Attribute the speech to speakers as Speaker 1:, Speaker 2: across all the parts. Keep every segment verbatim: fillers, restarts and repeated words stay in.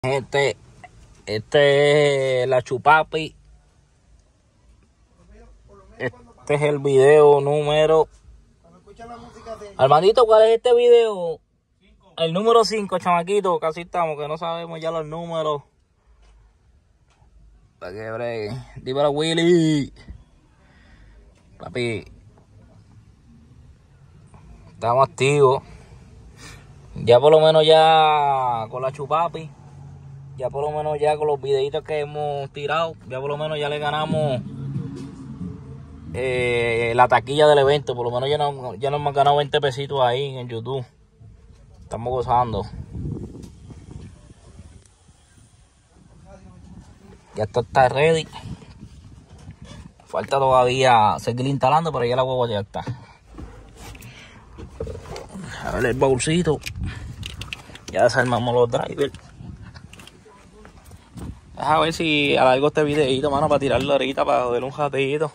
Speaker 1: Gente, este es la Chupapi. Este es el video número. Armandito, ¿cuál es este video? El número cinco, chamaquito. Casi estamos, que no sabemos ya los números. Para que bregue. Dímelo, Willy. Papi. Estamos activos. Ya por lo menos ya con la Chupapi. Ya por lo menos ya con los videitos que hemos tirado, ya por lo menos ya le ganamos eh, la taquilla del evento. Por lo menos ya, no, ya nos hemos ganado veinte pesitos ahí en YouTube. Estamos gozando. Ya esto está ready. Falta todavía seguir instalando, pero ya la huevo ya está. A ver el baúlcito. Ya desarmamos los drivers. A ver si alargo este videito, mano, para tirarlo ahorita, para joder un ratito.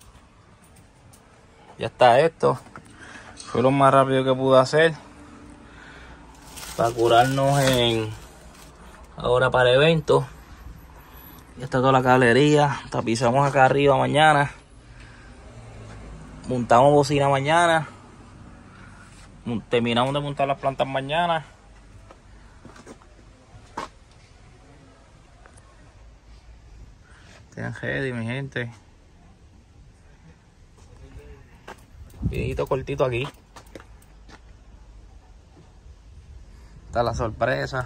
Speaker 1: Ya está esto. Fue lo más rápido que pude hacer. Para curarnos en ahora para el evento. Ya está toda la cablería. Tapizamos acá arriba mañana. Montamos bocina mañana. Terminamos de montar las plantas mañana. Estén ready, mi gente. Videito cortito aquí. Está la sorpresa.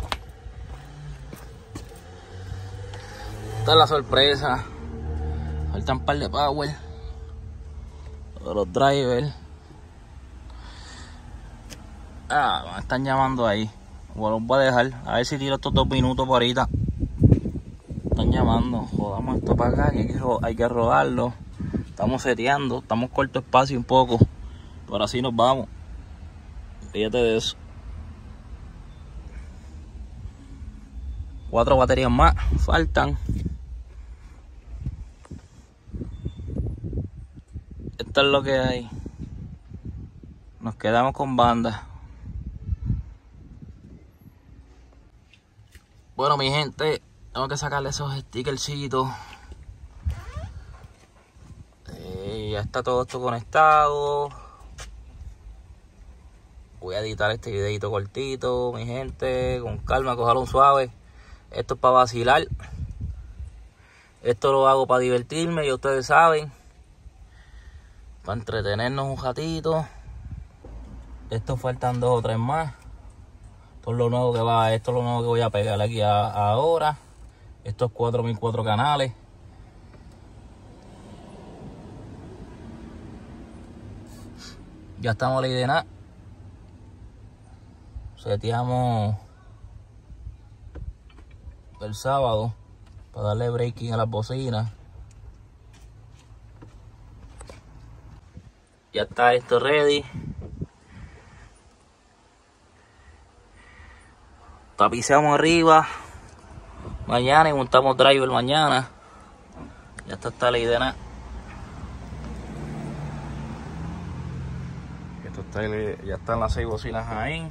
Speaker 1: Está la sorpresa. Faltan un par de power. Los drivers. Ah, me están llamando ahí. Bueno, los voy a dejar. A ver si tiro estos dos minutos por ahorita. Están llamando. Jodamos esto para acá. Que hay, que hay que rodarlo. Estamos seteando. Estamos corto espacio un poco. Pero así nos vamos. Fíjate de eso. Cuatro baterías más. Faltan. Esto es lo que hay. Nos quedamos con banda. Bueno, mi gente, tengo que sacarle esos stickercitos. Eh, ya está todo esto conectado. Voy a editar este videito cortito, mi gente, con calma, cogerlo un suave. Esto es para vacilar. Esto lo hago para divertirme, ya ustedes saben. Para entretenernos un ratito. Estos faltan dos o tres más. Esto es lo nuevo que va, esto es lo nuevo que voy a pegar aquí a, a ahora. Estos cuatro mil cuatro canales. Ya estamos la idea. Seteamos el sábado para darle breaking a las bocinas. Ya está esto ready. Tapizamos arriba mañana y montamos driver mañana. Ya está, está la idea. Esto está, ya están las seis bocinas ahí.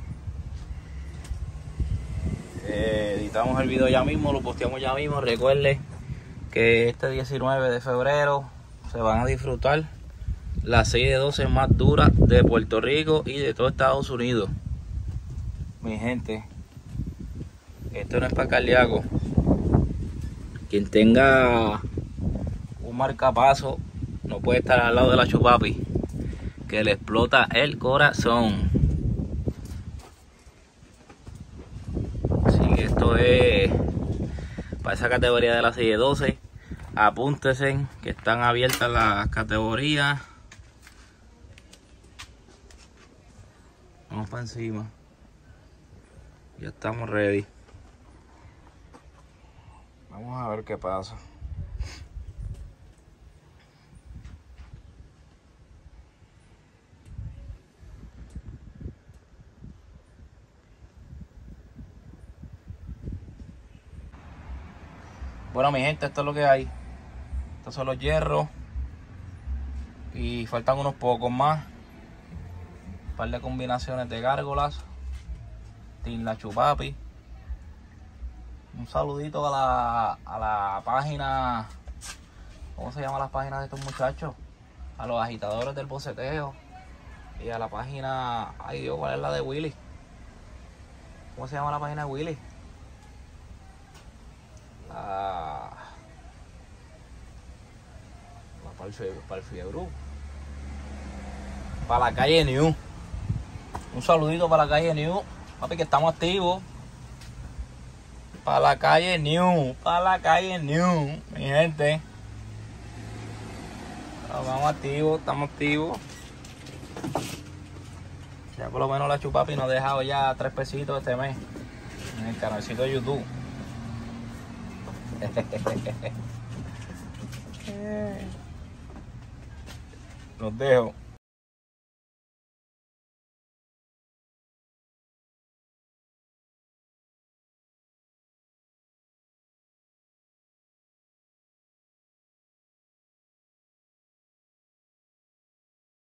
Speaker 1: Eh, editamos el video ya mismo, lo posteamos ya mismo. Recuerden que este diecinueve de febrero se van a disfrutar las seis de doce más duras de Puerto Rico y de todo Estados Unidos. Mi gente, esto no es para cardíaco. Quien tenga un marcapaso no puede estar al lado de la Chupapi, que le explota el corazón. Así que esto es para esa categoría de la seis de doce. Apúntense que están abiertas las categorías. Vamos para encima. Ya estamos ready. Vamos a ver qué pasa. Bueno, mi gente, esto es lo que hay. Estos son los hierros. Y faltan unos pocos más. Un par de combinaciones de gárgolas. Team La Chupapi. Un saludito a la, a la página, ¿cómo se llama las páginas de estos muchachos? A los agitadores del boceteo. Y a la página, ay Dios, ¿cuál es la de Willy? ¿Cómo se llama la página de Willy? La... La para el, fie, para el Fiebrú. Para la calle New. Un saludito para la calle New. Papi, que estamos activos. Para la calle New. Para la calle New. Mi gente. Estamos activos, estamos activos. Ya por lo menos la Chupapi nos ha dejado ya tres pesitos este mes. En el canalcito de YouTube. Los dejo.